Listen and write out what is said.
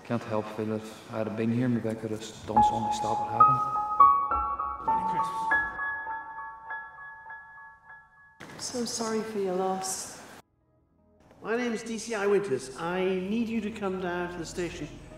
Can't help feel that if I had been here, maybe I could have done something to stop it happening. Merry Christmas. So sorry for your loss. My name's DCI Winters. I need you to come down to the station